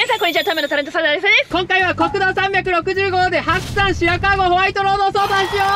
皆さんこんにちは、ためのタレントサラダリサです。 今回は国道360号で白山白川郷ホワイトロードを相談しよ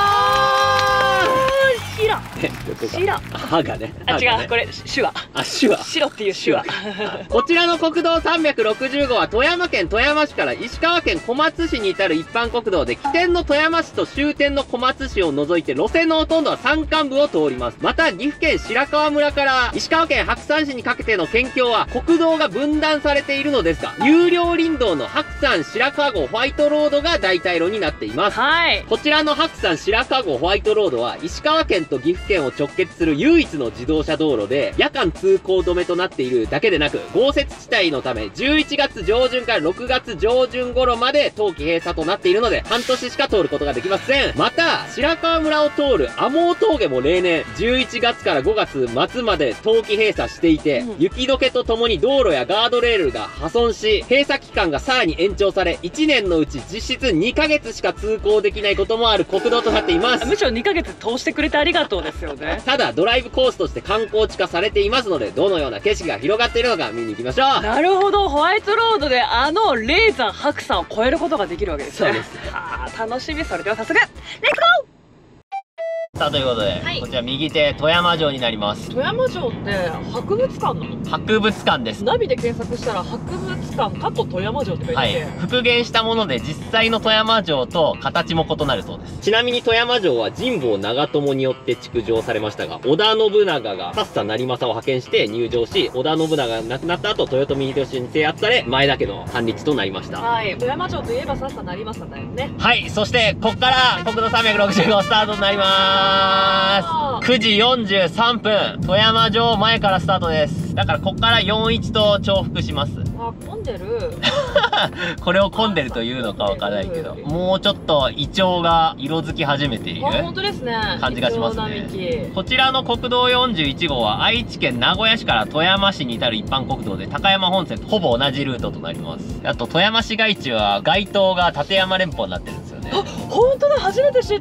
白う。 白歯がね。 あ、違う、これ手話。 あ、手話。 白っていう手話。 こちらの国道360号は富山県富山市から石川県小松市に至る一般国道で、起点の富山市と終点の小松市を除いて路線のほとんどは山間部を通ります。また岐阜県白川村から石川県白山市にかけての県境は国道が分断されているのですが、有料林道の白山白川郷ホワイトロードが代替路になっています。 はい。 こちらの白山白川郷ホワイトロードは石川県と岐阜県を直結する唯一の自動車道路で、夜間通行止めとなっているだけでなく、豪雪地帯のため11月上旬から6月上旬頃まで冬季閉鎖となっているので、半年しか通ることができません。また白川村を通る阿毛峠も例年11月から5月末まで冬季閉鎖していて、雪解けとともに道路やガードレールが破損し、閉鎖期間がさらに延長され、1年のうち実質2ヶ月しか通行できないこともある国道となっています。 むしろ2ヶ月通してくれてありがとうですよね。 ただドライブコースとして観光地化されていますので、どのような景色が広がっているのか見に行きましょう。 なるほど、ホワイトロードであの霊山白山を越えることができるわけですね。 そうです。 はあ、楽しみ。それでは早速レッツゴー。 さあ、ということで、 はい、 こちら右手富山城になります。 富山城って博物館なの？ 博物館です。 ナビで検索したら博物館過去富山城って書いてあって、 はい、復元したもので実際の富山城と形も異なるそうです。ちなみに富山城は神保長友によって築城されましたが、織田信長がさっさ成政を派遣して入城し、織田信長が亡くなった後豊臣秀吉に制圧され、前田家の管理地となりました。 はい、富山城といえばさっさ成政だよね。 はい、そしてこっから国道360号スタートになります。9時43分、富山城前からスタートです。だからこっから41と重複します。 あ、混んでる。 これを混んでるというのかわからないけど、もうちょっとイチョウが色づき始めている本当ですね、 感じがしますね。こちらの国道41号は愛知県名古屋市から富山市に至る一般国道で、高山本線とほぼ同じルートとなります。あと富山市街地は街灯が立山連峰になってるんですよね。 あ、本当だ、初めて知った。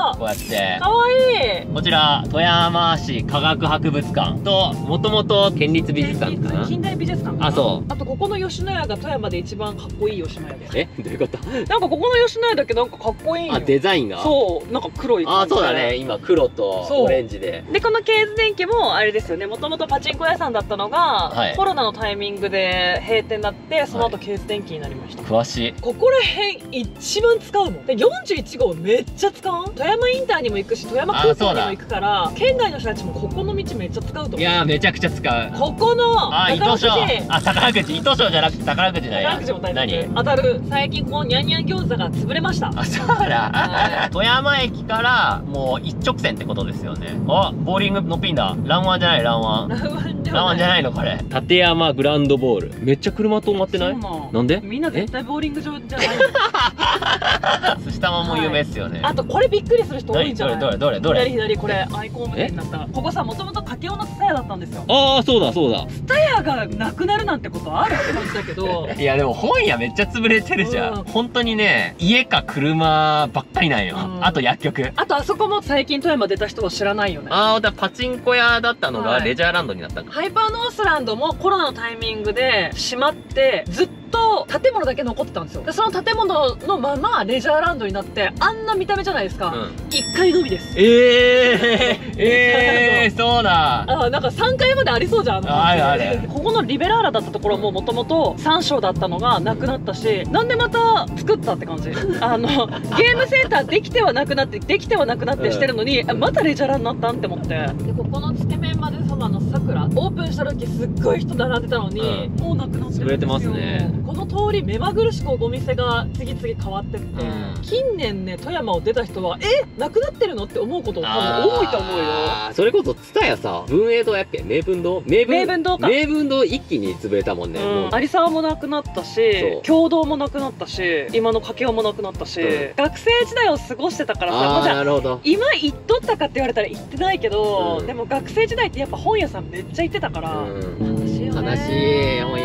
こうやってかわいい。 こちら富山市科学博物館と、もともと県立美術館かな、 近代美術館かな。 あ、そう。 あとここの吉野家が富山で一番かっこいい吉野家です。 え、どういうこと？ なんかここの吉野家だけなんかかっこいいよ。 あ、デザインが。そう、 なんか黒い感じで。 あ、そうだね、今黒とオレンジで。 でこのケーズ電機もあれですよね、もともとパチンコ屋さんだったのが、 はい、 コロナのタイミングで閉店になって、その後ケーズ電機になりました。 詳しい。 ここら辺一番使うもんで、41号めっちゃ使う。富山インターにも行くし、富山空港にも行くから、県外の人たちもここの道めっちゃ使うと思う。 いやー、めちゃくちゃ使う。 ここの糸庄、あ、宝くじ、糸庄じゃなくて宝くじだよ。 宝くじも大何当たる。最近このニャンニャン餃子が潰れました。 あ、そうだ。富山駅からもう一直線ってことですよね。あ、ボーリングのピンだ。ランワンじゃない、ランワン。ランワンじゃないのこれ。立山グランドボール。めっちゃ車止まってない？なんで？みんな絶対ボーリング場じゃない。寿司玉も有名ですよね。あとこれびっくりする人多いんじゃない？どれ左これアイコンみたいになった。ここさ、もともと武雄のツタヤだったんですよ。ああ、そうだそうだ。ツタヤがなくなるなんてことあるって感じだけど。いやでも本屋めっちゃ潰れてるじゃん。本当にね、家か車ばっかりなんよ。あと薬局。あとあそこも最近富山出た人は知らないよね。ああ、だパチンコ屋だったのがレジャーランドになったんだ。ハイパーノースランドもコロナのタイミングで閉まってずっと建物だけ残ってたんですよ。でその建物のままレジャーランドになって、あんな見た目じゃないですか。1階のみです。そうだ。あ、なんか3階までありそうじゃん。あれここのリベラーラだったところももともと3床だったのがなくなったし、なんでまた作ったって感じ。ゲームセンターできてはなくなってしてるのに、またレジャーラになったんって思って。でここのつけ麺までそばのさくらオープンした時すっごい人並んでたのに、もうなくなってるんですよ。潰れてますね。この通り目まぐるしくお店が次々変わってって、近年ね富山を出た人はなくなってるのって思うこと多分多いと思うよ。それこそ蔦屋さ、文英堂やっけ、名文堂か。名文堂一気に潰れたもんね。有沢もなくなったし、共同もなくなったし、今の掛雄もなくなったし、学生時代を過ごしてたからさ、なるほど。今行っとったかって言われたら行ってないけど、でも学生時代ってやっぱ本屋さんめっちゃ行ってたから。悲しいよね。悲しい本屋。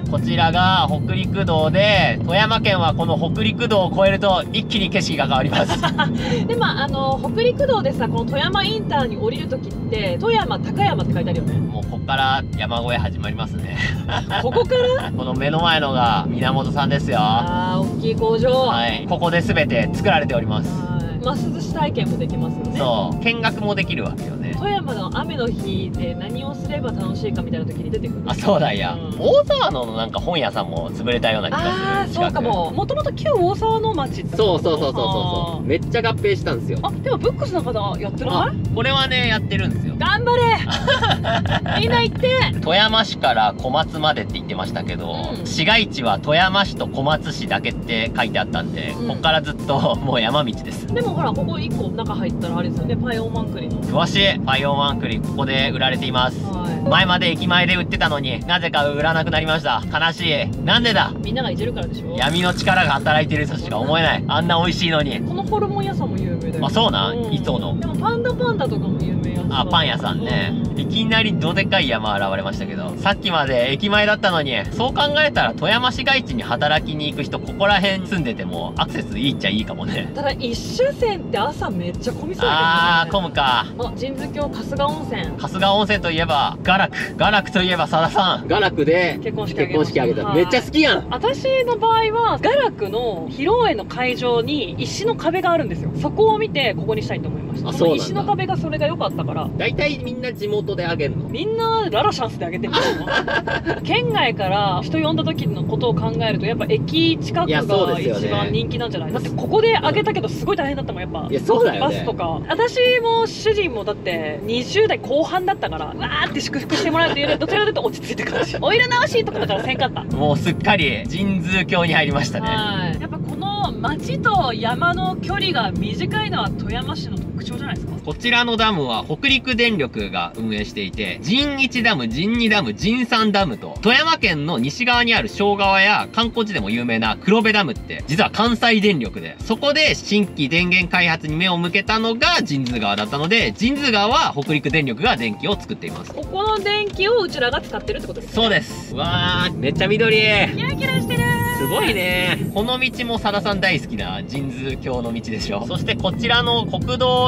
こちらが北陸道で、富山県はこの北陸道を越えると一気に景色が変わりますで北陸道でさ、この富山インターに降りるときって富山高山って書いてあるよね。 もうこっから山越え始まりますねここからこの目の前のが源さんですよ。 あー、大きい工場。 はい、ここで全て作られております。 マス寿司体験もできますよね。 そう、見学もできるわけよね。 富山の雨の日で何をすれば楽しいかみたいな時に出てくる。 あ、そうだいや、大沢野のなんか本屋さんも潰れたような気がする。 ああ、そうかも。もともと旧大沢の町って。 そうめっちゃ合併したんですよ。 あ、でもブックスの方やってない？ これはね、やってるんですよ。 頑張れみんな行って。 富山市から小松までって言ってましたけど、市街地は富山市と小松市だけって書いてあったんで、こっからずっともう山道です。 でもほら、ここ1個中入ったらあれですよね、パイオーマン栗の。 詳しい。パイオーマン栗、ここで売られています。前まで駅前で売ってたのになぜか売らなくなりました。悲しい。なんでだ。 みんながいじるからでしょ。 闇の力が働いてるとしか思えない。あんな美味しいのに。 このホルモン屋さんも有名だよ。 あ、そうなん？磯の。 でもパンダとかも有名やつ。 あ、パン屋さんね。いきなりどでかい山現れましたけど、さっきまで駅前だったのに、そう考えたら富山市街地に働きに行く人、ここら辺住んでてもアクセスいいっちゃいいかもね。 ただ一車線って朝めっちゃ混みそうだけどね。 あー、混むか。 あ、神津峡春日温泉。 春日温泉といえば雅楽といえば佐田さん、雅楽で結婚式あげた。めっちゃ好きやん。 私の場合は雅楽の披露宴の会場に石の壁があるんですよ。そこを見てここにしたいと思いました。その石の壁がそれが良かったから。 大体みんな地元であげるの？ みんなララシャンスであげてるの県外から人呼んだ時のことを考えると、やっぱ駅近くが一番人気なんじゃない？だってここであげたけどすごい大変だったもん、やっぱ。 いや、そうだよね。 バスとか。私も主人もだって20代後半だったから、わーって祝福してもらうというよりどちらかというと落ち着いて感じ。お色直しとかだからせんかった。 もうすっかり神通峡に入りましたね。 はい。やっぱこの町と山の距離が短いのは富山市の特徴じゃないですか。 こちらのダムは北陸電力が運営していて、神1ダム、神2ダム、神3ダムと、富山県の西側にある庄川や観光地でも有名な黒部ダムって、実は関西電力で、そこで新規電源開発に目を向けたのが神通川だったので、神通川は北陸電力が電気を作っています。 ここの電気をうちらが使ってるってことですね。 そうです。うわー、めっちゃ緑。 キラキラしてる。 すごいね。この道も佐田さん大好きな神通峡の道でしょ。そしてこちらの国道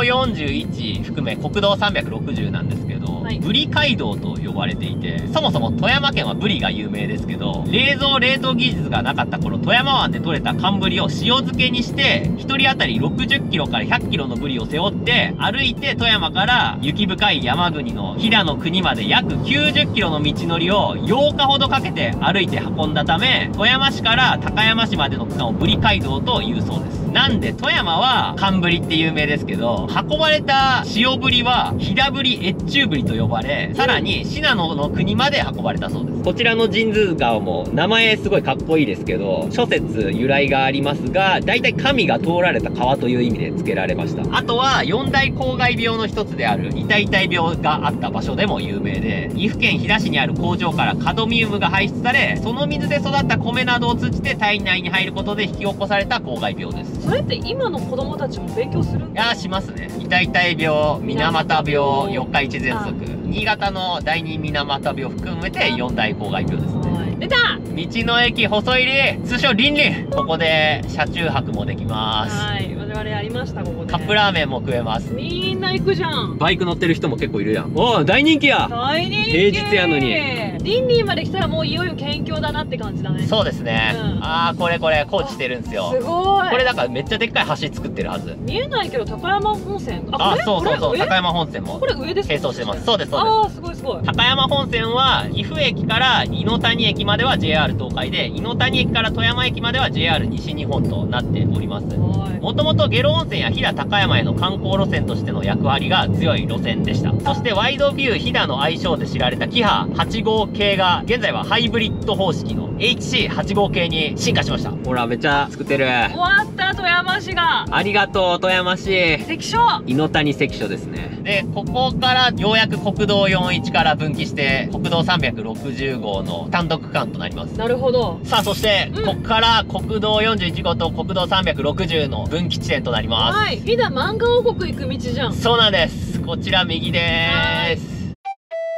41含め国道360なんですけど、ブリ街道と呼ばれていて、そもそも富山県はブリが有名ですけど、冷凍技術がなかった頃、富山湾で採れた寒ブリを塩漬けにして、1人当たり60キロから100キロのブリを背負って、歩いて富山から雪深い山国の飛騨の国まで約90キロの道のりを8日ほどかけて歩いて運んだため、富山市から高山市までの区間をブリ街道というそうです。なんで富山は寒ブリって有名ですけど、運ばれた塩ブリは飛騨ブリ、越中ブリと呼ばれ、さらに信濃の国まで運ばれたそうです。こちらの神通川も名前すごいかっこいいですけど、諸説由来がありますが、大体神が通られた川という意味で付けられました。あとは四大公害病の一つである痛々病があった場所でも有名で、岐阜県飛騨市にある工場からカドミウムが排出され、その水で育った米などを通じて体内に入ることで引き起こされた公害病です。 それって今の子供たちも勉強するんですか？ いや、しますね。痛々病、水俣病、四日市喘息、新潟の第二水俣病含めて四大公害病ですね。 出た！ 道の駅細入り、通称リンリン。ここで車中泊もできます。 はい、我々ありました、ここで。 カップラーメンも食えます。 みんな行くじゃん。 バイク乗ってる人も結構いるやん。おー、大人気や。 大人気。 平日やのに。 リンリンまで来たらもういよいよ県境だなって感じだね。 そうですね。あー、これ工事してるんですよ。 すごい。 これだからめっちゃでっかい橋作ってるはず。 見えないけど高山本線。 あ、そう高山本線も。 これ上ですか？ 並走してます。そうです、そうです。 あー、すごいすごい。 高山本線は岐阜駅から猪谷駅までは JR 東海で、猪谷駅から富山駅までは JR 西日本となっております。もともと下呂温泉や飛騨高山への観光路線としての役割が強い路線でした。そしてワイドビュー飛騨の愛称で知られたキハ8号系が現在はハイブリッド方式の HC8 号系に進化しました。ほら、めっちゃ作ってる。 終わった、富山市が。 ありがとう、富山市。 関所。 猪谷関所ですね。で、ここからようやく国道41から分岐して国道360号の単独区間となります。 なるほど。 さあ、そして、ここから国道41号と国道360の分岐地点となります。 はい。飛騨漫画王国行く道じゃん。 そうなんです。こちら右でーす。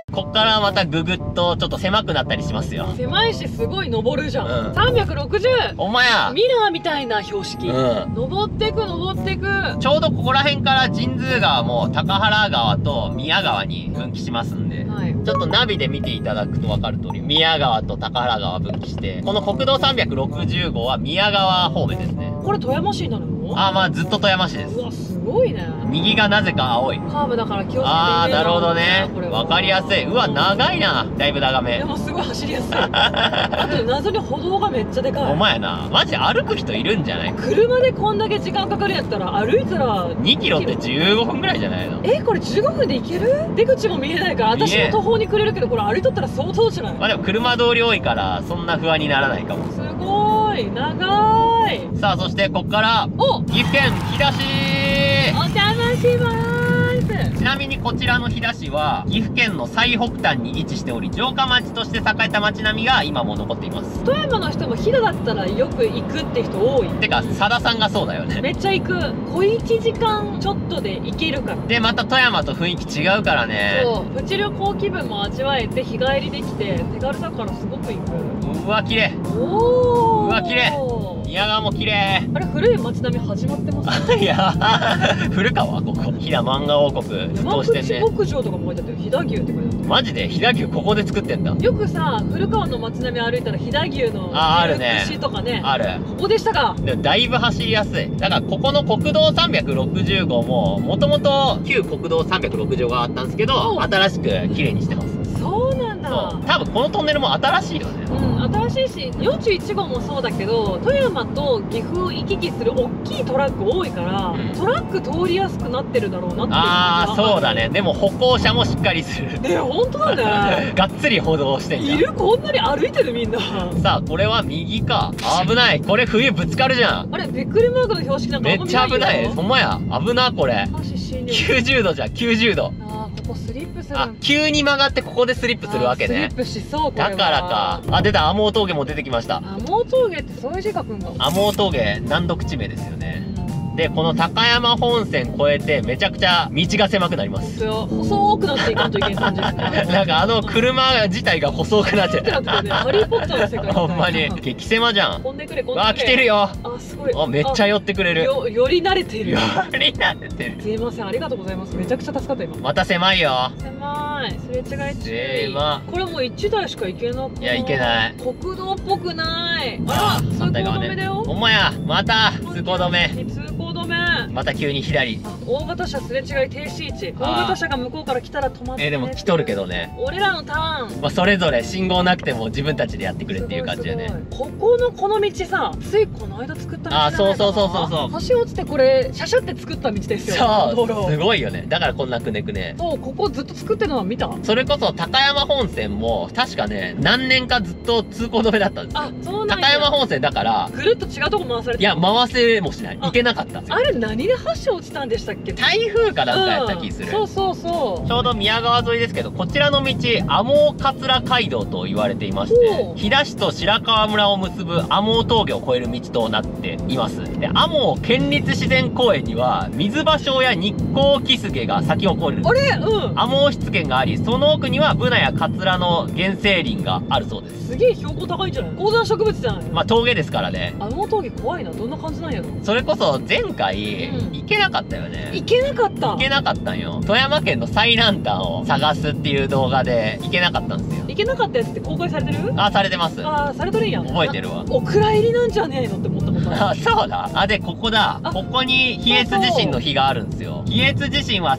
こっからまたぐぐっとちょっと狭くなったりしますよ。 狭いしすごい登るじゃん、 うん、 360。 お前やミラーみたいな標識、 うん、 登ってく登ってく。 ちょうどここら辺から神通川も高原川と宮川に分岐しますんで、 はい、 ちょっとナビで見ていただくと分かる通り宮川と高原川分岐して、この国道360号は宮川方面ですね。 これ富山市になるの？ ああ、まあずっと富山市です。 うわすごいね。 右がなぜか青いカーブだから気をつけて。 ああ、なるほどね。わかりやすい。うわ、長いな。だいぶ長め。 でもすごい走りやすい。あと謎に歩道がめっちゃでかい。 お前やな。マジ歩く人いるんじゃない？ 車でこんだけ時間かかるやったら歩いたら 2キロって15分ぐらいじゃないの？ これ15分で行ける？出口も見えないから、私も途方に暮れるけど、これ歩いとったら相当じゃない？ まあでも車通り多いからそんな不安にならないかも。 すごい長い。 さあ、そしてこっから岐阜県飛騨市。 お邪魔します。 ちなみにこちらの飛騨市は岐阜県の最北端に位置しており、城下町として栄えた町並みが今も残っています。 富山の人も飛騨だったらよく行くって人多い。 てか佐田さんがそうだよね。 めっちゃ行く。小1時間ちょっとで行けるから。 でまた富山と雰囲気違うからね。 そう、プチ旅行気分も味わえて日帰りできて手軽だからすごく行く。 うわ綺麗。 おお、 うわ綺麗。宮川も綺麗。 あれ、古い街並み始まってます、 いや古川ここ飛騨漫画王国沸騰してんね。 山口牧場とかも書いてあったよ。飛騨牛って書いてあった。 マジで飛騨牛ここで作ってんだ。 よくさ、古川の街並み歩いたら飛騨牛のあるね、 牛とかね。 ある。 ここでしたか。 でもだいぶ走りやすい。だからここの国道360号ももともと旧国道360号があったんですけど、新しく綺麗にしてます。 そうなんだ。 そう、多分このトンネルも新しいよね。 うん、新しいし、41号もそうだけど、富山と岐阜を行き来する大きいトラック多いから、 うん、 トラック通りやすくなってるだろうなっていう。 ああ、そうだね。でも歩行者もしっかりする。 本当だね。 がっつり歩道してんじゃん。 いる？こんなに歩いてるみんな。 さあ、これは右か。危ない。これ冬ぶつかるじゃん。 あれ、びっくりマークの標識なんかめっちゃ危ない。ほんまや。危な、これ。90度じゃん、90度。 あー、ここスリップする。 あ、急に曲がってここでスリップするわけね。 スリップしそう、これは。 だからか。あ、出た。天峠も出てきました。 天峠ってそういう字書くんだ。 天峠、難読地名ですよね。で、この高山本線越えてめちゃくちゃ道が狭くなります。 細くなっていかんといけん感じですね。 なんか車自体が細くなっちゃう。 ハリーポッターの世界みたいな。 ほんまに激狭じゃん。 飛んでくれ、飛んでくれ。 あ、来てるよ。 あ、すごい。 あ、めっちゃ寄ってくれる。 より慣れてる。 より慣れてる。 すいません、ありがとうございます。めちゃくちゃ助かった今。 また狭いよ。 狭い。すれ違い注意。 狭。 これもう1台しか行けなく。 いや、行けない。 国道っぽくない。あら、通行止めだよ。 ほんまや。また通行止め。 通行止め。 また急に左。 大型車すれ違い停止位置。大型車が向こうから来たら止まって。 でも来とるけどね。 俺らのターン。 まあそれぞれ信号なくても自分たちでやってくれっていう感じだよね。 ここのこの道さ、ついこの間作った道じゃないかな。 あ、そう。 橋落ちてこれシャシャって作った道ですよ。 そう、すごいよね。だからこんなくねくね。 そう、ここずっと作ってるのは見た。 それこそ高山本線も確かね、何年かずっと通行止めだったんですよ。 あ、そうなんだ。 高山本線だからぐるっと違うとこ回されて。 いや、回せもしない。行けなかったんですよ。 あれ何で橋落ちたんでしたっけ？ 台風かなんかやった気する。 そう。ちょうど宮川沿いですけど、こちらの道天桂街道と言われていまして、飛騨市と白川村を結ぶ天峠を越える道となっています。で、天県立自然公園には水芭蕉や日光キスゲが咲き誇る。 あれ、うん。 天湿原があり、その奥にはブナやカツラの原生林があるそうです。 すげえ標高高いんじゃない？高山植物じゃない？ まあ峠ですからね。 天峠怖いな。どんな感じなんやろ？ それこそ前回、行けなかったよね。 行けなかった。 行けなかったんよ。富山県の最南端を探すっていう動画で行けなかったんですよ。 行けなかったやつって公開されてる？ あ、されてます。 あ、されとるんや。 覚えてるわ。 お蔵入りなんじゃねえのって思ったことある。 あ、そうだ。あ、で、ここだ。ここに比叡地震の日があるんですよ。比叡地震は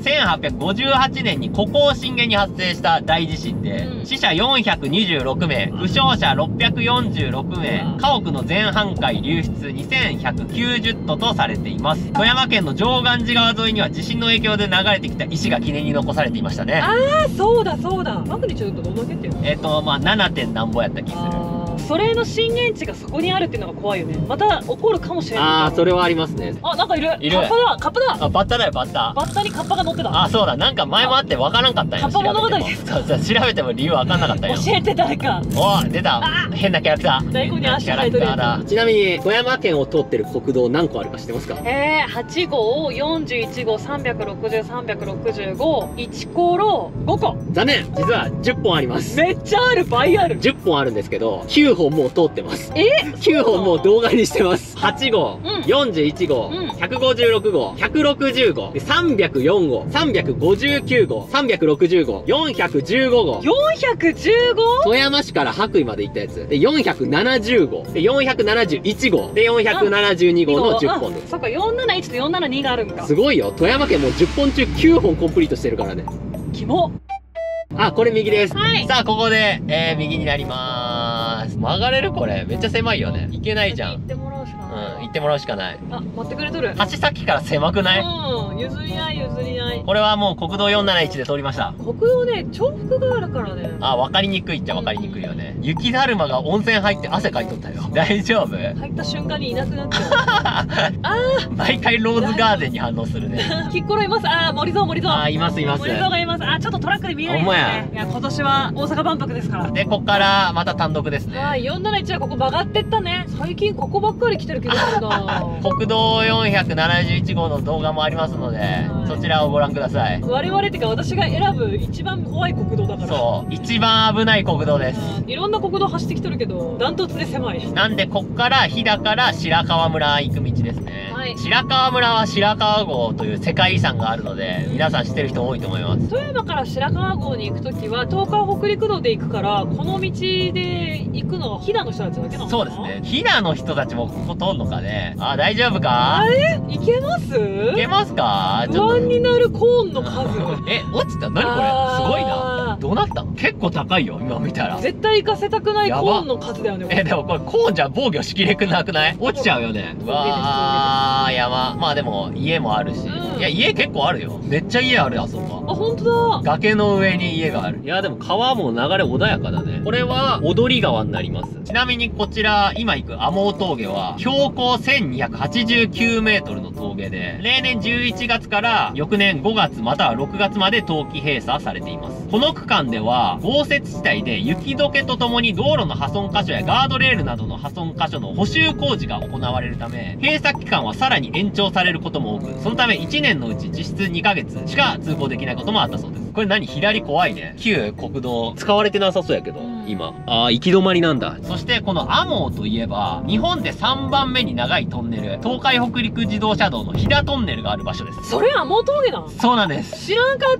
1858年に湖口震源に発生した大地震で、死者426名、負傷者646名、家屋の全半壊流出2190トとされています。富山県の常願寺川沿いには地震の影響で流れてきた石が記念に残されていましたね。 ああ、そうだ。マグニチュードどんだけっていうの？ まあ 7. 点なんぼやった気する。 それの震源地がそこにあるっていうのが怖いよね。また起こるかもしれない。 ああ、それはありますね。 あ、なんかいる。 いる。 カッパだ、カッパだ。 あ、バッタだよ、バッタ。 バッタにカッパが乗ってた。 あ、そうだ、なんか前もあってわからんかったよ。 カッパ物語ですか。 そうそう、調べても理由わかんなかったよ。 教えて誰か。 お、出た。変なキャラクター。 大根に足生えてるやつ。 ちなみに富山県を通ってる国道何個あるか知ってますか ？8号、41号、360、365、1コロ5個。 残念、実は10本あります。 めっちゃある、倍ある。 10本あるんですけど、9本もう通ってます。9本もう動画にしてます。8号、41号、156号、160号、304号、359号、360号、415号。 415号？ 富山市から白衣まで行ったやつ。で、470号。で、471号。で、472号の10本です。 そっか、471と472があるんか。 すごいよ。富山県もう10本中9本コンプリートしてるからね。 キモ。 あ、これ右です。 はい。 さあ、ここで、右になりまーす。曲がれるこれ。めっちゃ狭いよね。行けないじゃん。 行ってもらうしかない。 行ってもらうしかない。 あ、待ってくれとる。 橋先から狭くない？ 譲り合い譲り合い。 これはもう国道471で通りました。 国道ね、重複があるからね。 あ、分かりにくいっちゃ分かりにくいよね。雪だるまが温泉入って汗かいとったよ。大丈夫？ 入った瞬間にいなくなっちゃう。 毎回ローズガーデンに反応するね。 キッコロいます。森蔵、森蔵。 いますいます。 森蔵がいます。ちょっとトラックで見えないですね。いや、今年は大阪万博ですから。 で、こっからまた単独ですね。 471はここ曲がってったね。最近ここばっかり来てる気がするな。 国道471号の動画もありますので、そちらをご覧ください。 我々ってか私が選ぶ一番怖い国道だから。 そう、一番危ない国道です。 いろんな国道走ってきてるけど、ダントツで狭い。 なんで、こっから飛騨から白川村行く道ですね。白川村は白川郷という世界遺産があるので、皆さん知ってる人多いと思います。 富山から白川郷に行くときは、東海北陸道で行くから、この道で行くのは飛騨の人たちだけなのかな？ そうですね。飛騨の人たちもここ通るのかね。大丈夫か？ 行けます？ 行けますか？ 不安になるコーンの数。 落ちた？何これ？すごいな。どうなったの？結構高いよ、今見たら。 絶対行かせたくないコーンの数だよね。 でもこれコーンじゃ防御しきれくなくない？落ちちゃうよね。うわー、山。まあでも、家もあるし。いや、家結構あるよ。めっちゃ家あるよ、あそこは。 ほんとだ。 崖の上に家がある。いや、でも川も流れ穏やかだね。これは、踊り川になります。ちなみにこちら、今行く天尾峠は、標高1289メートルの峠で、例年11月から翌年5月または6月まで冬季閉鎖されています。この区間では、豪雪地帯で雪解けとともに道路の破損箇所やガードレールなどの破損箇所の補修工事が行われるため、閉鎖期間はさらに延長されることも多く、そのため1年のうち実質2ヶ月しか通行できないこともあったそうです。これ何？左怖いね。旧国道使われてなさそうやけど、今。行き止まりなんだ。そしてこの天尾といえば、日本で3番目に長いトンネル、東海北陸自動車道の飛騨トンネルがある場所です。 それ天尾峠なの？そうなんです。 知らんかった。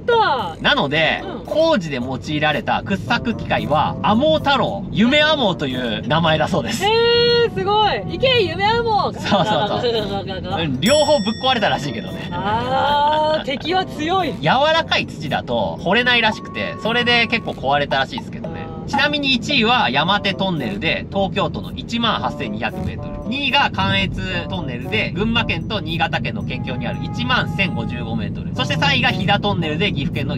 なので、工事で用いられた掘削機械は、天尾太郎、夢天尾という名前だそうです。 すごい。行け、夢天尾。 そうそうそう。両方ぶっ壊れたらしいけどね。 敵は強い。 柔らかい土だと掘れないらしくて、それで結構壊れたらしいですけどね。ちなみに1位は山手トンネルで東京都の 18,200 メートル。2位が関越トンネルで群馬県と新潟県の県境にある 11,055 メートル。そして3位が飛騨トンネルで岐阜県の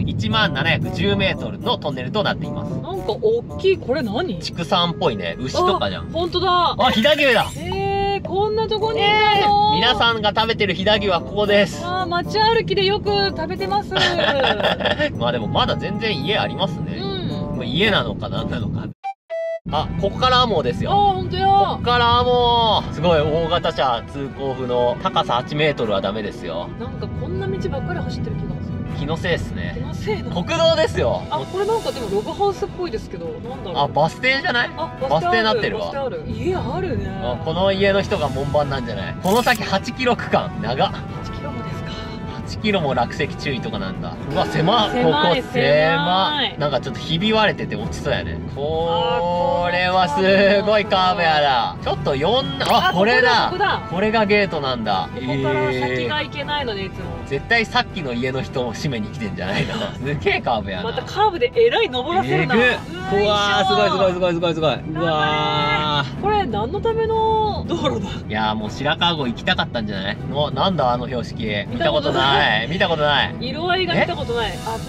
1710 メートルのトンネルとなっています。 なんか大きい、これ何？ 畜産っぽいね。牛とかじゃん。 ほんとだ。 飛騨牛だ。 こんなとこにいたの？ 皆さんが食べてる飛騨牛はここです。 街歩きでよく食べてます。 まあでもまだ全然家ありますね。家なのか何なのか。ここから天尾ですよ。 ほんとよ。 ここから天尾。すごい大型車通行不能。高さ8メートルはダメですよ。 なんかこんな道ばっかり走ってる気がする。 気のせいっすね。 気のせいな。 国道ですよ。 これなんかでもログハウスっぽいですけど、なんだろう。 バス停じゃない？バス停になってるわ。 家あるね。 この家の人が門番なんじゃない？この先8キロ区間。長っ。 8キロもですか。 8キロも落石注意とかなんだ。うわ、狭っ。ここ狭い。なんかちょっとひび割れてて落ちそうやね。これはすごいカーブやな。ちょっとこれだ。これがゲートなんだ。 ここから先が行けないのでいつも。 絶対さっきの家の人も締めに来てんじゃないの？すげえカーブやな。 またカーブでえらい登らせるな。うわー、すごいすごいすごいすごいすごい。うわー。これ何のための道路だ？ いやーもう白川郷行きたかったんじゃない？なんだあの標識。見たことない。見たことない。 色合いが見たことない。危ない。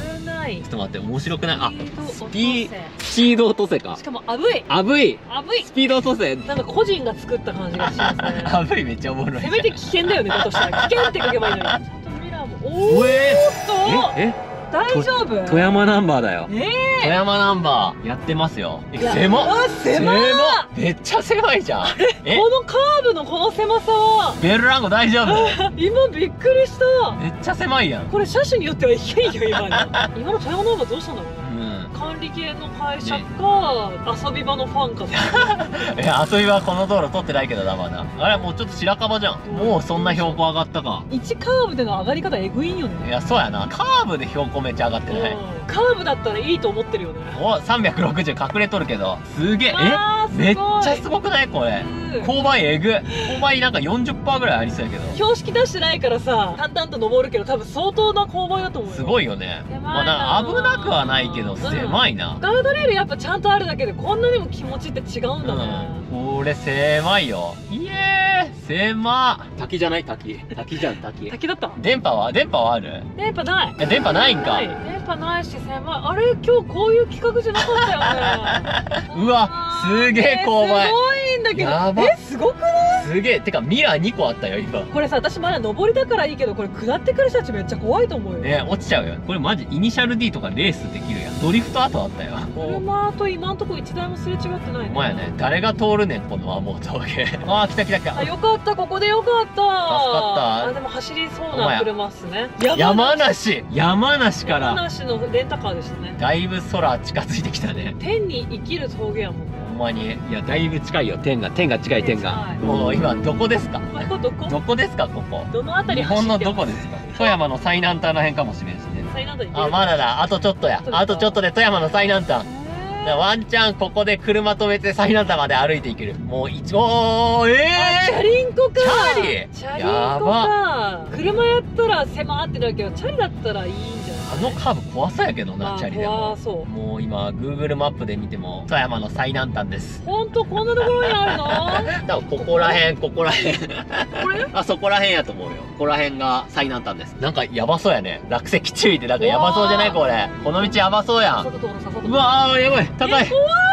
ない。 ちょっと待って、面白くない？あ、スピード落とせか。 しかもあぶい。 あぶい。 あぶい。 スピード落とせ。 なんか個人が作った感じがしますね。 あぶいめっちゃおもろい。 せめて危険だよね、だとしたら。危険って書けばいいのに。ちゃんとミラーも。おお。大丈夫？ 富山ナンバーだよ。 富山ナンバーやってますよ。 狭っ。狭っ。 めっちゃ狭いじゃん。 このカーブのこの狭さは。 ベルランゴ大丈夫？ 今びっくりした。 めっちゃ狭いやん。 これ車種によってはいけんよ今の。今の富山ナンバーどうしたんだろうね。 うん。 管理系の会社か遊び場のファンか。 いや遊び場この道路通ってないけどだまだ。あれもうちょっと白樺じゃん。もうそんな標高上がったか。 1カーブでの上がり方えぐいんよね。 いやそうやな。カーブで標高めっちゃ上がってない。 カーブだったらいいと思ってるよね。 お360隠れとるけどすげえ。めっちゃすごくないこれ。勾配えぐ。勾配なんか 40% ぐらいありそうやけど。 標識出してないからさ淡々と登るけど多分相当な勾配だと思うよ。 すごいよね。まあなんか危なくはないけど狭いな。ガードレールやっぱちゃんとあるだけでこんなにも気持ちって違うんだね。 これ狭いよ。イエーイ狭。滝じゃない？滝じゃん。滝だった。 電波はある？ 電波ない。 電波ないんか。 電波ないし狭い。あれ今日こういう企画じゃなかったよね。 うわすげえ勾配。 すごいんだけど。 やば。 すごくない？ すげえ。てかミラー2個あったよ今。 これさ私まだ上りだからいいけどこれ下ってくる人たちめっちゃ怖いと思うよ。 ね落ちちゃうよ。これマジイニシャル D とかレースできるやん。ドリフト後あったよ。 車と今んとこ1台もすれ違ってない。 お前やね。誰が通るねんこの天峠。ああ来た。 あよかったここでよかった。助かった。 あでも走りそうな車っすね。 山梨から山梨のレンタカーでしたね。 だいぶ空近づいてきたね。 天に生きる峠やもん。 ほんまに。いやだいぶ近いよ。天が近い。もう今どこですか？どこですかここ？ どのあたり日本のどこですか？富山の最南端らへんかもしれんしね。 最南端に。 あまだだ。あとちょっとや。あとちょっとで富山の最南端。ワンチャンここで車止めて最南端まで歩いていける。もうチャリンコか。 チャリやば。 車やったら狭ってなるけどチャリだったらいいんじゃない？ あのカーブ怖さやけどなチャリでも。もう今 Google マップで見ても富山の最南端です。 ほんとこんなところにあるの？ 多分ここらへん。これ？あそこらへんやと思うよ。ここらへんが最南端です。なんかやばそうやね。落石注意ってなんかやばそうじゃないこれ。この道やばそうやん。うわーやばい。高い。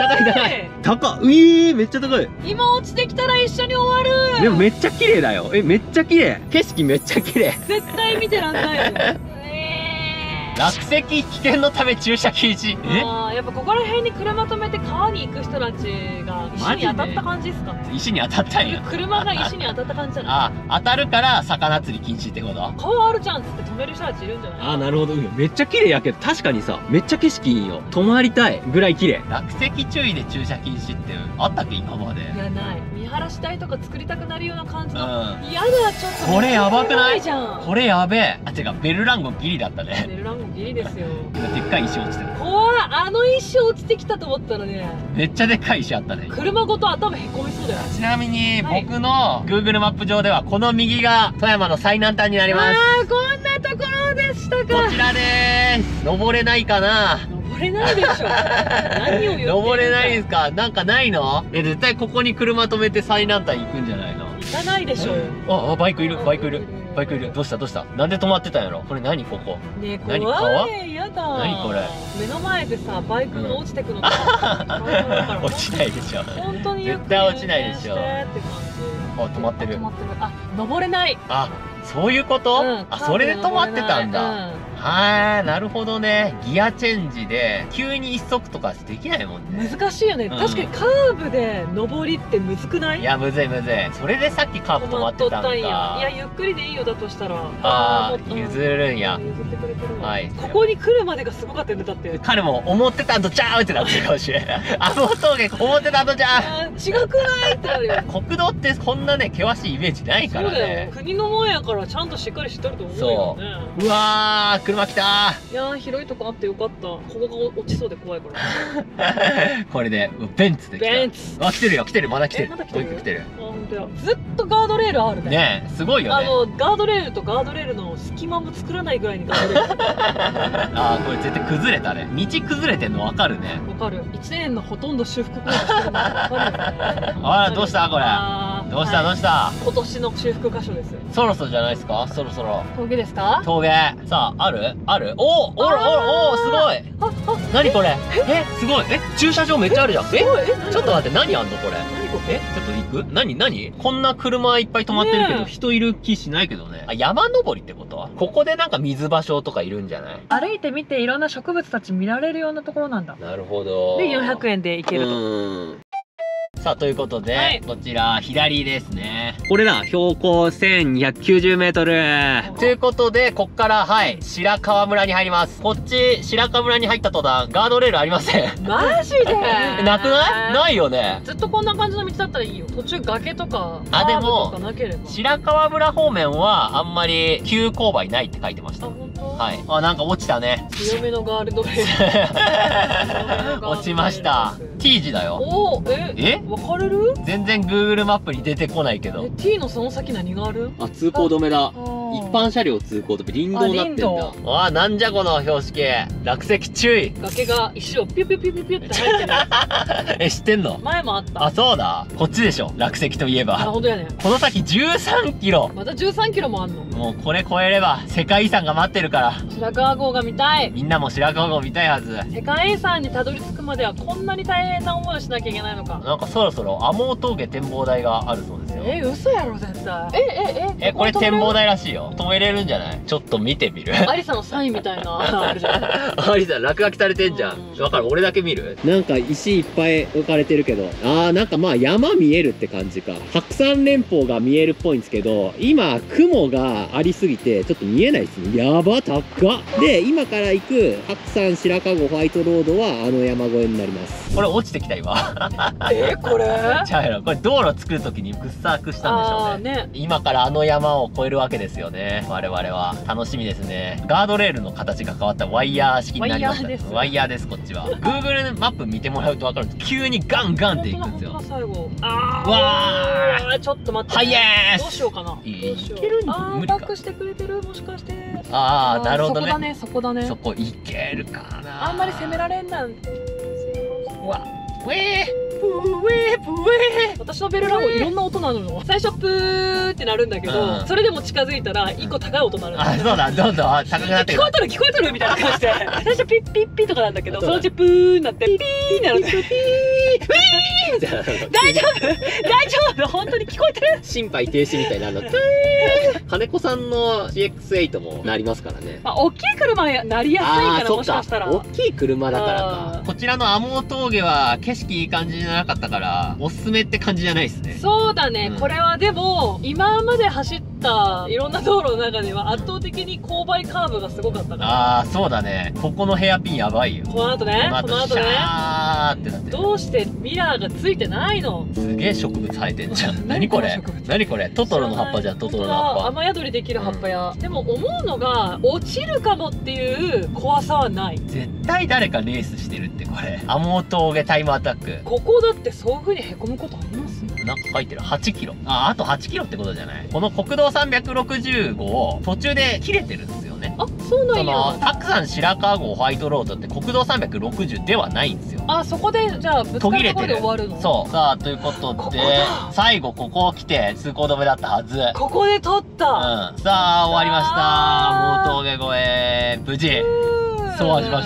めっちゃ高い。 今落ちてきたら一緒に終わる。 でもめっちゃ綺麗だよ。めっちゃ綺麗。景色めっちゃ綺麗。 絶対見てらんないよ。 落石危険のため駐車禁止。 やっぱここら辺に車止めて川に行く人たちが石に当たった感じですかね。 石に当たったんや。 車が石に当たった感じじゃない？ 当たるから魚釣り禁止ってこと？ 川あるじゃんっつって止める人たちいるんじゃない？ なるほど。めっちゃ綺麗やけど確かにさめっちゃ景色いいよ。泊まりたいぐらい綺麗。落石注意で駐車禁止ってあったっけ今まで？ いやない。見晴らしたいとか作りたくなるような感じの。やだちょっと。 これやばくない？ じゃん。 これやべえ。てかベルランゴギリだったね。 ベルランゴギリですよ。 今でっかい石落ちてる。 怖い。あの石落ちてきたと思ったらねめっちゃでっかい石あったね。 車ごと頭へこみそうだよ。 ちなみに僕の Google マップ上ではこの右が富山の最南端になります。 こんなところでしたか。 こちらでーす。登れないかな？ 登れないでしょ。何を言ってるんだ。 登れないですか？なんかないの？絶対ここに車止めて最南端行くんじゃないの？ 行かないでしょ。 バイクいる。どうした？なんで止まってたんやろ？これ何ここ？ ねえ怖い。やだ。 何これ？ 目の前でさバイクが落ちてくの。 落ちないでしょ。 本当に絶対落ちないでしょ。止まってる。 登れない。 そういうこと？それで止まってたんだ。なるほどね。ギアチェンジで急に一足とかできないもんね。 難しいよね。確かにカーブで上りってむずくない？ いやむずい。それでさっきカーブ止まってたんだ。いやゆっくりでいいよだとしたら。 譲るんや。 譲ってくれてるわ。 はい。 ここに来るまでがすごかったよねだって。 彼も思ってたんとちゃうってなってるかもしれない。峠思ってたんとちゃう。 違くないってなるよ。 国道ってこんなね険しいイメージないからね。そうだよ。国のもんやからちゃんとしっかりしてると思うよね。 うわー車来たー。 いやー広いとこあってよかった。ここが落ちそうで怖いから。 これでベンツで来た。 ベンツ。 来てるよまだ来てる。 来てる。本当や。ずっとガードレールあるね。 ねすごいよね。 ガードレールとガードレールの隙間も作らないぐらいにガードレール。 これ絶対崩れたね。道崩れてんの分かるね。 分かる。1年のほとんど修復工事してるの分かるよね。 どうしたこれ。 どうしたどうした。 今年の修復箇所です。 そろそろじゃないですか。そろそろ峠ですか。 峠。さあ、あるおおらおお、すごい。何これ。すごい。駐車場めっちゃあるじゃん。ちょっと待って、何あんのこれ。ちょっと行く。何こんな車いっぱい止まってるけど、人いる気しないけどね。あ、山登りってことはここでなんか水場所とかいるんじゃない。 歩いてみていろんな植物たち見られるようなところなんだ。 なるほど。 で、400円で行けると。 さあ、ということで、こちら、左ですね。これだ、標高1290メートル。ということで、こっから、はい、白川村に入ります。こっち、白川村に入った途端、ガードレールありません。 マジでなくない？ないよね。 ずっとこんな感じの道だったらいいよ。途中崖とか、 でも、 なければ白川村方面は、あんまり急勾配ないって書いてました。 本当？ はい。あ、なんか落ちたね。 強めのガールドレール。 落ちました。T 字だよ。 お分かれる？ 全然 Google マップに出てこないけど。 T のその先何がある？ あ、通行止めだ。一般車両通行止め、林道になってんだ。あ、なんじゃこの標識。落石注意。 崖が石をピュピュピュピュピュって入ってる。 知ってんの？ 前もあった。 あ、そうだ。こっちでしょ。落石といえば。 あ、本当やね。 この先13キロ。 また13キロもあんの？ もうこれ越えれば世界遺産が待ってるから。 白川郷が見たい。 みんなも白川郷見たいはず。 世界遺産にたどり着くまではこんなに大変な思いをしなきゃいけないのか。 なんかそろそろ天羽峠展望台があるそうですよ。 嘘やろ絶対。 これ展望台らしいよ。止めれるんじゃない？ちょっと見てみる？ アリサのサインみたいなあるじゃん。 アリサ落書きされてんじゃん。わかる？俺だけ見る？なんか石いっぱい置かれてるけど、なんかまあ山見えるって感じか。白山連峰が見えるっぽいんですけど、今雲がありすぎてちょっと見えないですね。やば、高っ。で、今から行く白山白川郷ホワイトロードはあの山越えになります。これ落ちてきた今。 これ？ ちゃうやろ。これ道路作るときに掘削したんでしょうね。今からあの山を越えるわけですよね。我々は楽しみですね。ガードレールの形が変わったワイヤー式になりました。ワイヤーです。こっちは Google マップ見てもらうと分かるんです。急にガンガンっていくんですよ。最後わー、ちょっと待って、はい、どうしようかな。いけるんだ。無理か。バックしてくれてる、もしかして。なるほどね。そこだね。そこいけるかな。あんまり攻められんなんて。うわ、私のベルラゴいろんな音なるの。最初プーってなるんだけど、それでも近づいたら一個高い音なる。あ、そうだ、どんどん高くなってる。聞こえとる聞こえとるみたいな感じで、最初ピッピッピとかなんだけど、そのうちプーになってピーになる。大丈夫大丈夫、本当に聞こえてる。心肺停止みたいなの。金子さんの CX8 もなりますからね。大きい車なりやすいから、もしかしたら。大きい車だからか。こちらの天羽峠は景色いい感じじゃなかったから、おすすめって感じじゃないですね。そうだね。これはでも、今まで走ったいろんな道路の中では圧倒的に勾配カーブがすごかったから。そうだね。ここのヘアピンやばいよ。この後ね。この後ね。どうしてミラーがついてないの？すげえ植物生えてんじゃん。何これ？何これ？トトロの葉っぱじゃん。トトロの葉っぱ。雨宿りできる葉っぱや。でも思うのが、落ちるかもっていう怖さはない。絶対誰かレースしてるってこれ。天羽峠タイムアタック。ここだってそういう風にへこむことあります？なんか書いてる。8キロ。あと8キロってことじゃない？この国道360号、途中で切れてるんですよね。あ、そうなんや。白山白川郷ホワイトロードって国道360ではないんですよ。そこで、じゃあ、ぶつかるところで終わるの？そう。さあ、ということで、最後ここ来て通行止めだったはず。ここで撮った。さあ、終わりました。天羽峠越え、無事。そうしました。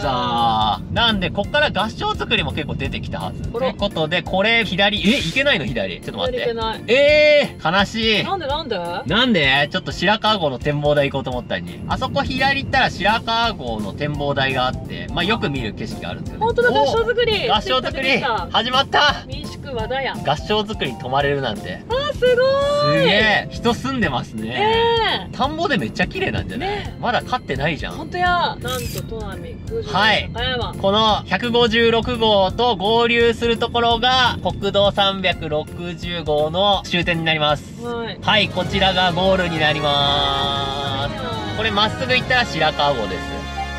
なんで、こっから合掌造りも結構出てきたはず。ということで、これ、左、いけないの左。ちょっと待って。いけない。悲しい。なんでちょっと白川郷の展望台行こうと思ったのに。あそこ左行ったら白川郷の展望台があって、まあよく見る景色があるんですよね。ほんとだ、合掌造り。合掌造り。始まった。民宿和田屋。合掌造りに泊まれるなんて。すごーい。すげえ。人住んでますね。田んぼでめっちゃ綺麗なんじゃない？まだ飼ってないじゃん。ほんとや。なんと、都波。はい。この156号と合流するところが国道360号の終点になります。はい、こちらがゴールになります。これまっすぐ行ったら白川郷です。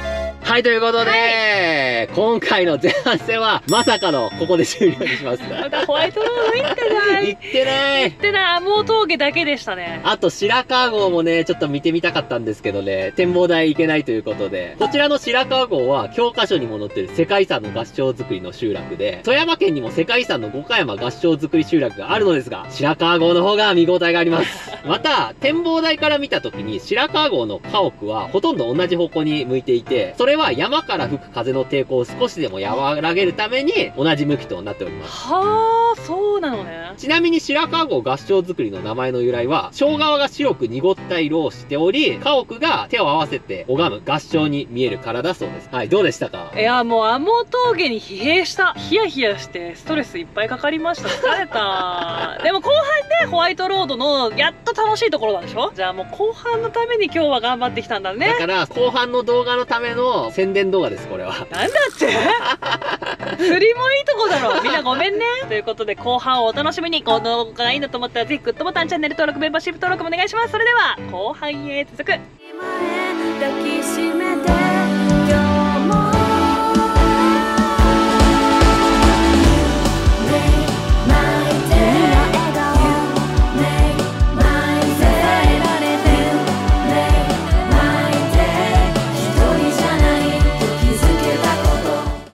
はい、ということで、今回の前半戦は、まさかのここで終了にします。 またホワイトロード行ってない。 行ってない。 行ってない。アモー峠だけでしたね。 あと、白川郷もね、ちょっと見てみたかったんですけどね、展望台行けないということで、こちらの白川郷は、教科書にも載ってる世界遺産の合掌造りの集落で、富山県にも世界遺産の五箇山合掌造り集落があるのですが、白川郷の方が見応えがあります。また、展望台から見た時に、白川郷の家屋はほとんど同じ方向に向いていて、それは山から吹く風の抵抗を少しでも和らげるために、同じ向きとなっております。 はあ、そうなのね。 ちなみに白川郷合掌造りの名前の由来は、小側が白く濁った色をしており、家屋が手を合わせて拝む合掌に見えるからだそうです。はい、どうでしたか？ いや、もうアモ峠に疲弊した。ヒヤヒヤしてストレスいっぱいかかりました。疲れた。でも後半でホワイトロードのやっと楽しいところなんでしょ？じゃあもう後半のために今日は頑張ってきたんだね。 だから後半の動画のための宣伝動画です、これは。 なんだって釣りもいいとこだろ。みんなごめんね。ということで後半をお楽しみに。この動画がいいなと思ったらぜひグッドボタン、チャンネル登録、メンバーシップ登録もお願いします。それでは後半へ続く。抱きしめて